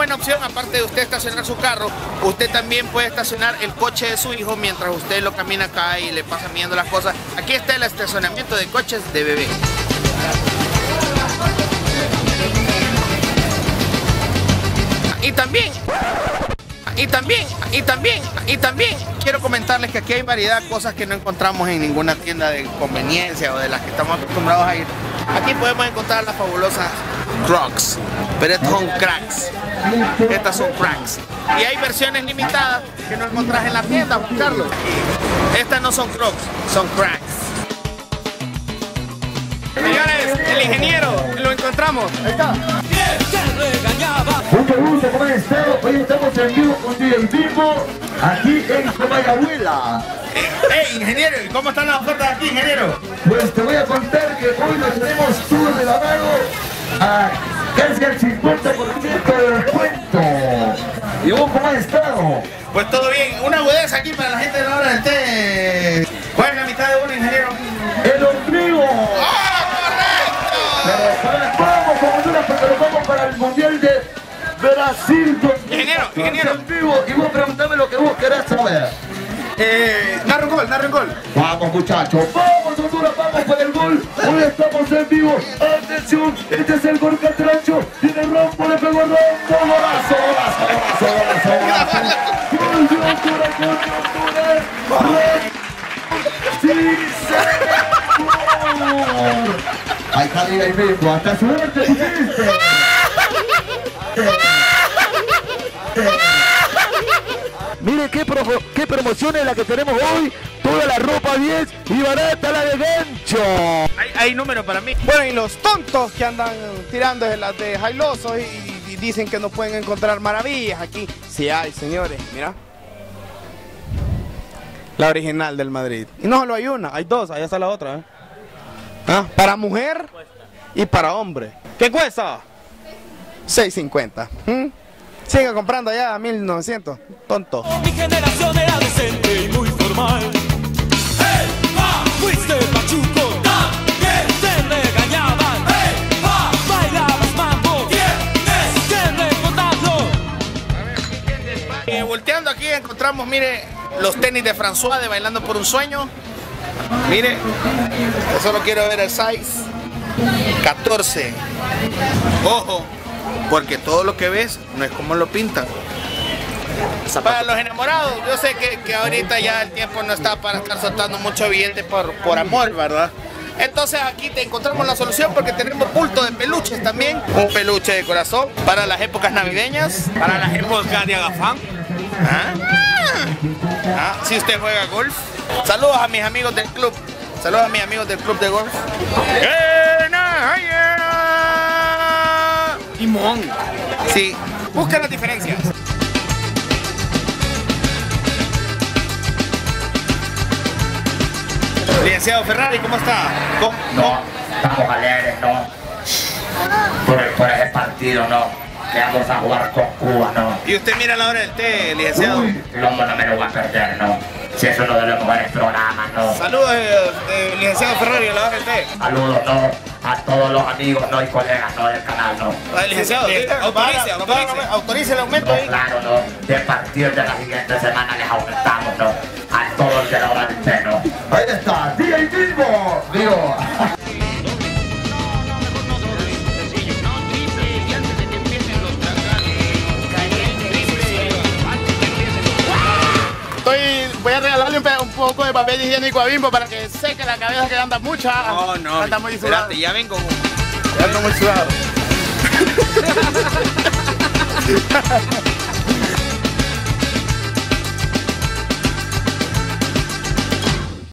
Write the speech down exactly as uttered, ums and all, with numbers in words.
buena opción, aparte de usted estacionar su carro, usted también puede estacionar el coche de su hijo mientras usted lo camina acá y le pasa midiendo las cosas. Aquí está el estacionamiento de coches de bebé. Y también, y también, y también, y también quiero comentarles que aquí hay variedad de cosas que no encontramos en ninguna tienda de conveniencia o de las que estamos acostumbrados a ir. Aquí podemos encontrar las fabulosas Crocs, pero estos son cracks. Estas son cracks. Y hay versiones limitadas que no encontrás en la tienda, buscarlo. Estas no son Crocs, son cracks. Señores, el ingeniero, lo encontramos. Ahí está. Mucho gusto, ¿cómo han estado? Hoy estamos en vivo con D J Bimbo, aquí en Comayagüela. Hey, ingeniero, ¿cómo están las ofertas aquí, ingeniero? Pues te voy a contar que hoy nos tenemos tour de la mano a casi al cincuenta por ciento de descuento. ¿Y vos cómo has estado? Pues todo bien, una agudeza aquí para la gente de la hora del té. ¿Cuál es la mitad de uno, ingeniero? ¡El ombligo! ¡Oh, correcto! Pero vamos con Honduras porque nos vamos para el Mundial de Brasil. Ingeniero, ingeniero. En vivo, y vos preguntame lo que vos querés saber. Eh, narra un gol, narra un gol. Vamos muchachos, vamos Honduras, vamos por el gol. Hoy estamos en vivo. Atención, este es el gol Catrancho. Tiene Rompo, le pegó Rompo. Golazo, golazo, golazo, golazo, golazo. Gol de Honduras, gol de Honduras. ¡Sí, señor! Ahí está Liga y México, hasta suerte pusiste. Mire qué, pro, qué promoción es la que tenemos hoy. Toda la ropa diez y barata la de gancho. Hay, hay número para mí. Bueno, y los tontos que andan tirando de las de jailosos y, y dicen que no pueden encontrar maravillas aquí. Sí hay, señores, mira. La original del Madrid. Y no solo hay una, hay dos, allá está la otra. ¿eh? ¿Ah? Para mujer y para hombre. ¿Qué cuesta? seis cincuenta. ¿Mm? Siga comprando allá a mil novecientos. Tonto. Mi generación era decente y muy formal. ¡Hey, va! Fuiste pachuco. También te regañaban. ¡Hey, va! Bailabas mambo. Tienes que recordarlo. Eh, volteando aquí encontramos, mire, los tenis de François de Bailando por un Sueño. Mire, yo solo quiero ver el size. catorce. Ojo, porque todo lo que ves no es como lo pintan. Para los enamorados, yo sé que, que ahorita ya el tiempo no está para estar soltando mucho billete por, por amor, ¿verdad? Entonces aquí te encontramos la solución porque tenemos bulto de peluches también. Un peluche de corazón para las épocas navideñas, para las épocas de Agafán. ¿Ah? Ah, si usted juega golf. Saludos a mis amigos del club. Saludos a mis amigos del club de golf. Limón. Sí, busca las diferencias. Licenciado Ferrari, ¿cómo está? ¿Cómo? No, estamos alegres, no. Por, el, por ese partido, no. Que vamos a jugar con Cuba, no. ¿Y usted mira la hora del té, licenciado? Uy, Lomo no me lo va a perder, no. Si es uno de los mejores programas, no. Saludos, eh, eh, licenciado Ferrari, a la hora del té. Saludos, no. A todos los amigos, no, y colegas, no, del canal, no. Ah, licenciado, Sí, sí, autorice, autorice, autorice el aumento no, ahí. claro, no. De partir de la siguiente semana les aumentamos, no. A todos de la hora del té, no. Ahí está, D J Bimbo. Digo. Estoy, voy a regalarle un, un poco de papel higiénico a Bimbo para que seque la cabeza que anda mucha. No, no, anda muy sudado. espérate, ya vengo. Ya anda muy sudado.